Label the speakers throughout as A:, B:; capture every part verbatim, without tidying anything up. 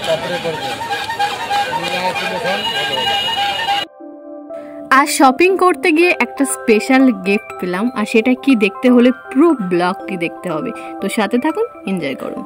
A: আর shopping করতে গিয়ে একটা স্পেশাল গিফট পেলাম, আর সেটা কি দেখতে হলে পুরো ব্লগটি দেখতে হবে। তো সাথে থাকুন, এনজয় করুন।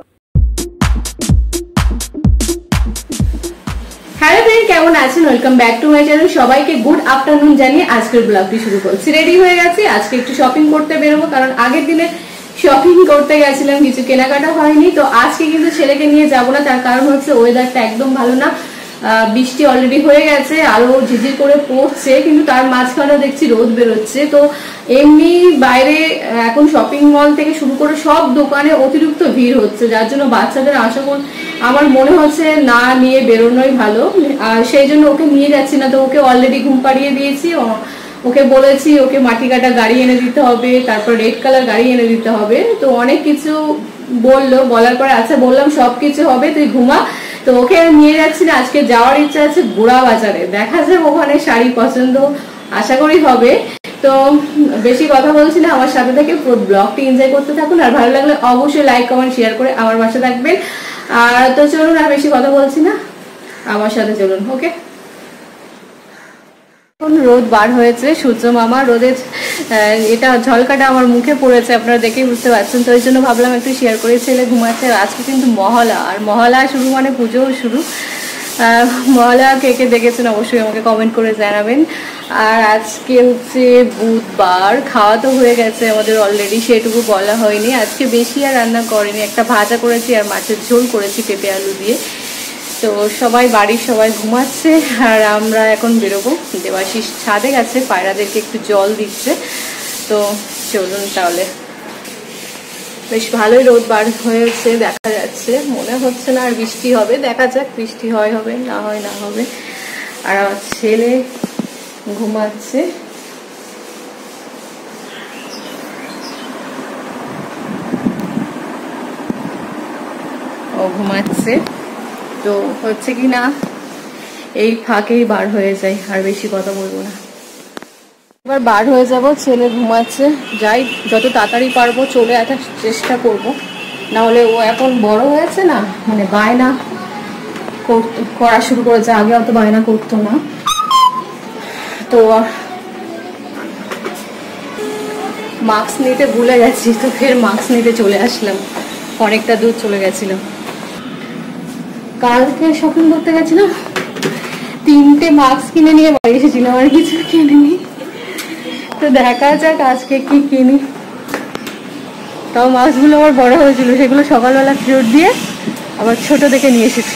A: হ্যালো ফ্রেন্ড, কেমন আছেন? Welcome back to my channel. সবাইকে গুড আফটারনুন জানিয়ে আজকের ব্লগটি শুরু করছি। রেডি হয়ে গেছি, আজকে একটু শপিং করতে বেরোবো, কারণ আগের দিনে শপিং করতে গেছিলাম, কিছু কেনাকাটা হয়নি। তো আজকে কিন্তু ছেলেকে নিয়ে যাবো না, তার কারণ হচ্ছে ওয়েদারটা একদম ভালো না, বৃষ্টি অলরেডি হয়ে গেছে, আরো ঝিঝির করে পড়ছে, কিন্তু তার মাঝখানে দেখছি রোদ বেরোচ্ছে। তো এমনি বাইরে এখন শপিং মল থেকে শুরু করে সব দোকানে অতিরিক্ত ভিড় হচ্ছে, যার জন্য বাচ্চাদের আশা করি আমার মনে হচ্ছে না নিয়ে বেরোনোই ভালো। আর সেই জন্য ওকে নিয়ে যাচ্ছি না। তো ওকে অলরেডি ঘুম পাড়িয়ে দিয়েছি, ওকে বলেছি ওকে মাটি কাটা গাড়ি এনে দিতে হবে, তারপর রেড কালার গাড়ি এনে দিতে হবে। তো অনেক কিছু বললো, বলার পরে আচ্ছা বললাম সব কিছু হবে, তুই ঘুমা। তো ওকে নিয়ে যাচ্ছি না, আজকে যাওয়ার ইচ্ছা আছে গোড়া বাজারে, দেখা যাক ওখানে শাড়ি পছন্দ আশা করি হবে। তো বেশি কথা বলছি না, আমার সাথে থেকে পুরো ব্লগটি এনজয় করতে থাকুন, আর ভালো লাগলে অবশ্যই লাইক কমেন্ট শেয়ার করে আমার পাশে থাকবেন। আর তো চলুন, আর বেশি কথা বলছি না, আমার সাথে চলুন। ওকে, রোদ বার হয়েছে, সূর্য মামা রোদের এটা ঝলকাটা আমার মুখে পড়েছে, আপনারা দেখেই বুঝতে পারছেন। তো ওই জন্য ভাবলাম একটু শেয়ার করে। ছেলে ঘুমাচ্ছে, আর আজকে কিন্তু মহলা, আর মহলা শুরু মানে পুজোও শুরু। মহলা কে কে দেখেছেন অবশ্যই আমাকে কমেন্ট করে জানাবেন। আর আজকে হচ্ছে বুধবার, খাওয়া তো হয়ে গেছে আমাদের অলরেডি, সেটুকু বলা হয়নি। আজকে বেশি আর রান্না করিনি, একটা ভাজা করেছি আর মাছের ঝোল করেছি পেঁপে আলু দিয়ে। তো সবাই বাড়ির সবাই ঘুমাচ্ছে, আর আমরা এখন বেরোবো। দেবাশিস ছাদে গেছে, পায়রাদেরকে একটু জল দিচ্ছে। তো চলুন তাহলে। বেশ ভালোই রোদ বার হয়েছে, দেখা যাচ্ছে, মনে হচ্ছে না আর বৃষ্টি হবে, দেখা যাক বৃষ্টি হয় হবে, না হয় না হবে। আর আমার ছেলে ঘুমাচ্ছে। ও ঘুমাচ্ছে, তো হচ্ছে কি না এই ফাঁকেই বার হয়ে যায়, আর বেশি কথা বলবো না। এবার বার হয়ে যাব, ছেলে ঘুমাচ্ছে, যাই যত তাড়াতাড়ি পারবো চলে আসার চেষ্টা করব, না হলে ও এখন বড় হয়েছে না, মানে বায়না করা শুরু করেছে, আগে অত বায়না করতো না। তো মাস্ক নিতে ভুলে গেছি, তো ফের মাস্ক নিতে চলে আসলাম, অনেকটা দূর চলে গেছিলাম। কালকে শপিং করতে গেছিলাম, তিনটে মাস্ক কিনে নিয়ে বাড়ি এসেছিলাম, আর কিছু কিনিনি। তো দেখা যাক আজকে কি কিনি। তাও মাছগুলো আমার বড় হয়েছিল, সেগুলো সকালবেলা ফেরত দিয়ে আবার ছোট দেখে নিয়ে এসেছি।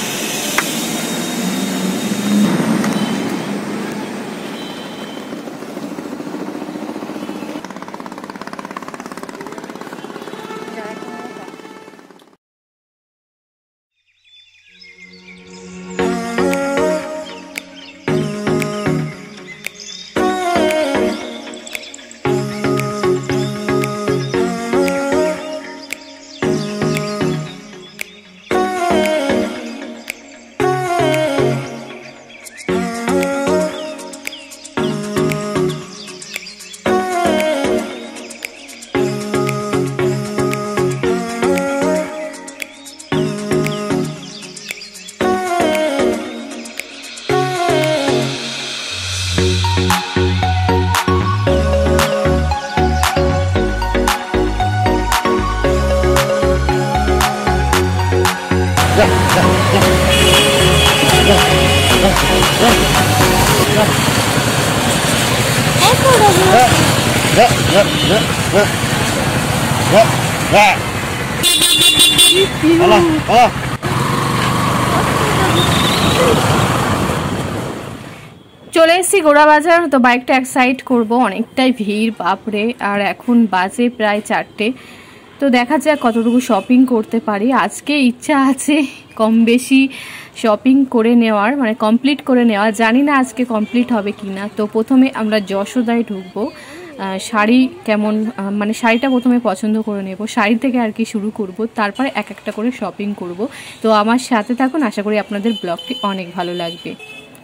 A: চলে এসেছি গোড়া বাজার। তো বাইকটা এক সাইড করবো, অনেকটাই ভিড় বাপরে। আর এখন বাজে প্রায় চারটে। তো দেখা যাক কতটুকু শপিং করতে পারি। আজকে ইচ্ছা আছে কম বেশি শপিং করে নেওয়ার, মানে কমপ্লিট করে নেওয়া, জানি না আজকে কমপ্লিট হবে কি না। তো প্রথমে আমরা যশোদায় ঢুকবো, শাড়ি কেমন, মানে শাড়িটা প্রথমে পছন্দ করে নেব, শাড়ি থেকে আর কি শুরু করব, তারপরে এক একটা করে শপিং করব। তো আমার সাথে থাকুন, আশা করি আপনাদের ব্লগটি অনেক ভালো লাগবে।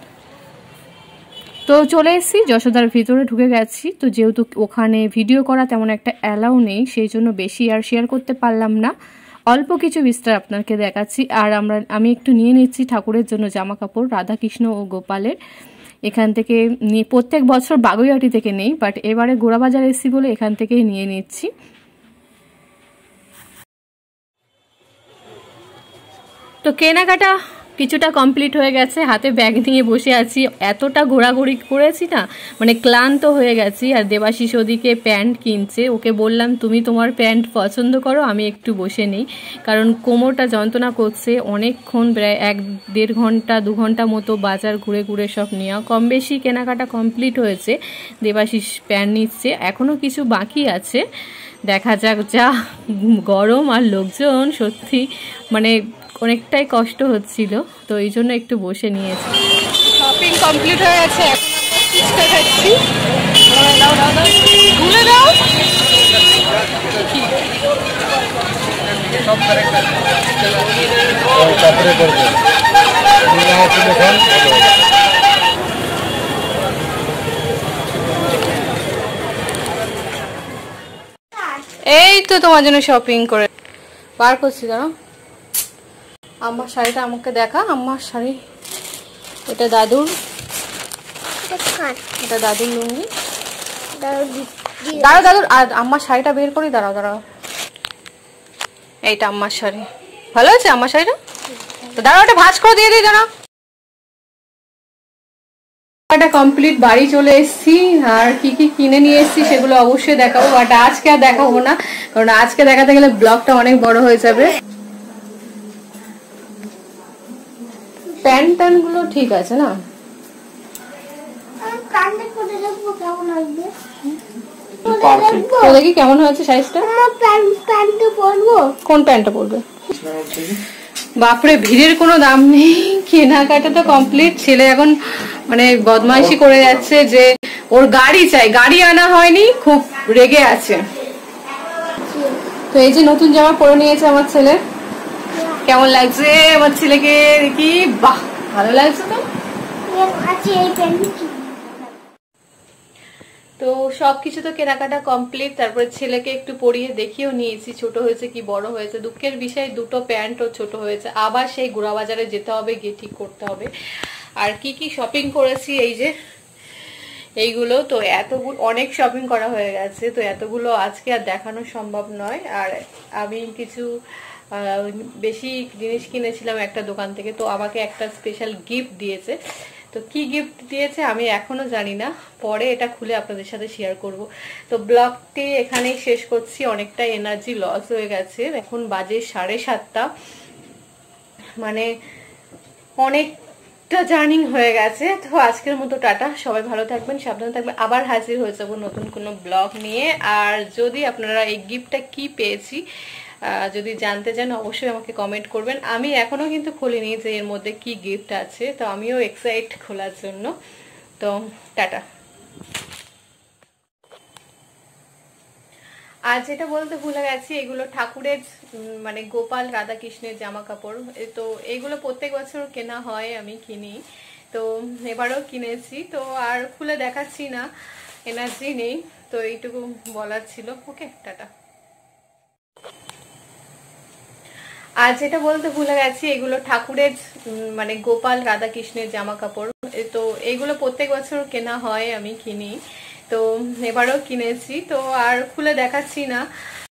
A: তো চলে এসেছি, যশোদার ভিতরে ঢুকে গেছি। তো যেহেতু ওখানে ভিডিও করা তেমন একটা অ্যালাউ নেই, সেই জন্য বেশি আর শেয়ার করতে পারলাম না। অল্প কিছু বিস্তার আপনাকে দেখাচ্ছি। আর আমরা আমি একটু নিয়ে নিচ্ছি ঠাকুরের জন্য জামা কাপড়, রাধাকৃষ্ণ ও গোপালের। এখান থেকে নিয়ে প্রত্যেক বছর বাগুইআটি থেকে নেই, বাট এবারে গোড়াবাজার এসছি বলে এখান থেকেই নিয়ে নিচ্ছি। তো কেনাকাটা কিছুটা কমপ্লিট হয়ে গেছে, হাতে ব্যাগ নিয়ে বসে আছি। এতটা ঘোরাঘুরি করেছি না, মানে ক্লান্ত হয়ে গেছি। আর দেবাশিস ওদিকে প্যান্ট কিনছে, ওকে বললাম তুমি তোমার প্যান্ট পছন্দ করো, আমি একটু বসে নেই, কারণ কোমরটা যন্ত্রণা করছে। অনেকক্ষণ, প্রায় এক দেড় ঘন্টা দু ঘন্টা মতো বাজার ঘুরে ঘুরে সব নেওয়া, কম বেশি কেনাকাটা কমপ্লিট হয়েছে। দেবাশিস প্যান্ট নিচ্ছে, এখনও কিছু বাকি আছে, দেখা যাক। যা গরম আর লোকজন, সত্যি মানে অনেকটাই কষ্ট হচ্ছিল, তো এই জন্য একটু বসে নিয়েছি। শপিং কমপ্লিট হয়ে গেছে, এখন আমরা ফুচকা খাচ্ছি। দাও দাও দাও ভুলে দাও। এই তো তোমার জন্য শপিং করে বার করছি, দাঁড়াও। আমার শাড়িটা আমাকে দেখা, আমার শাড়ি, এটা দাদুর, এটা দাদুর লুঙ্গি। দাঁড়াও দাদুর, আর আমার শাড়িটা বের করি, দাঁড়াও দাঁড়াও। এইটা আমার শাড়ি, ভালো আছে আমার শাড়িটা? তো দাঁড়াও, ওটা ভাঁজ করে দিয়ে দিই, দাঁড়াও। এটা কমপ্লিট, বাড়ি চলে এসেছি। আর কি কি কিনে নিয়ে এসেছি সেগুলো অবশ্যই দেখাবো, বাট আজকে আর দেখাবো না, কারণ আজকে দেখাতে গেলে ব্লগটা অনেক বড় হয়ে যাবে। প্যান্ট ট্যান্ট গুলো ঠিক আছে না? দেখি কেমন হয়েছে সাইজটা। কোন প্যান্টটা পরবে? বাপরে, ভিড়ের কোনো দাম নেই, কেনাকাটা তো কমপ্লিট। ছেলে এখন মানে বদমাইশি করে যাচ্ছে যে ওর গাড়ি চাই, গাড়ি আনা হয়নি, খুব রেগে আছে। তো এই যে নতুন জামা পরে নিয়েছে আমার ছেলে, কেমন লাগছে আমার ছেলেকে দেখি? বাহ, ভালো লাগছে তো। তো সবকিছু তো কেনাকাটা কমপ্লিট, তারপরে ছেলেকে একটু পরিয়ে দেখিয়েও নিয়েছি, ছোট হয়েছে কি বড় হয়েছে। দুঃখের বিষয়, দুটো প্যান্টও ছোট হয়েছে, আবার সেই গোড়াবাজারে যেতে হবে, গিয়ে ঠিক করতে হবে। আর কি কি শপিং করেছি, এই যে এইগুলো, তো এতগুলো অনেক শপিং করা হয়ে গেছে, তো এতগুলো আজকে আর দেখানো সম্ভব নয়। আর আমি কিছু বেশি জিনিস কিনেছিলাম একটা দোকান থেকে, তো আমাকে একটা স্পেশাল গিফট দিয়েছে। তো কি গিফট দিয়েছে আমি এখনো জানি না, পরে এটা খুলে আপনাদের সাথে শেয়ার করব। তো ব্লগটি এখানেই শেষ করছি, অনেকটা এনার্জি লস হয়ে গেছে। এখন বাজে সাড়ে সাতটা, মানে অনেকটা জার্নিং হয়ে গেছে। তো আজকের মতো টাটা, সবাই ভালো থাকবেন, সাবধানে থাকবেন। আবার হাজির হয়ে যাবো নতুন কোনো ব্লগ নিয়ে। আর যদি আপনারা এই গিফটটা কি পেয়েছি যদি জানতে চান, অবশ্যই আমাকে কমেন্ট করবেন। আমি এখনো কিন্তু খুলিনি যে এর মধ্যে কি গিফট আছে, তো আমিও এক্সাইট খোলার জন্য। তো টাটা। আর যেটা বলতে ভুলে গেছি, এগুলো ঠাকুরের মানে গোপাল রাধাকৃষ্ণের জামা কাপড়। তো এগুলো প্রত্যেক বছর কেনা হয়, আমি কিনি, তো এবারও কিনেছি। তো আর খুলে দেখাচ্ছি না, এনার্জি নেই, তো এইটুকু বলার ছিল। ওকে, টাটা। আর যেটা বলতে ভুলে গেছি, এগুলো ঠাকুরের মানে গোপাল রাধাকৃষ্ণের জামা কাপড়। তো এগুলো প্রত্যেক বছর কেনা হয়, আমি কিনি, তো এবারও কিনেছি। তো আর খুলে দেখাচ্ছি না।